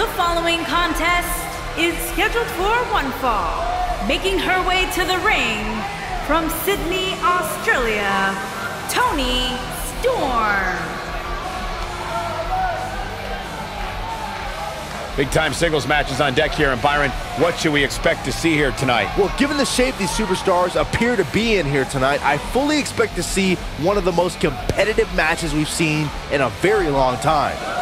The following contest is scheduled for one fall. Making her way to the ring from Sydney, Australia, Toni Storm. Big-time singles matches on deck here, and Byron, what should we expect to see here tonight? Well, given the shape these superstars appear to be in here tonight, I fully expect to see one of the most competitive matches we've seen in a very long time.